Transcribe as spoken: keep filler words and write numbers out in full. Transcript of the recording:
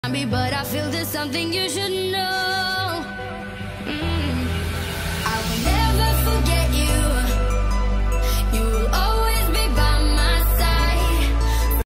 me, but I feel there's something you should know.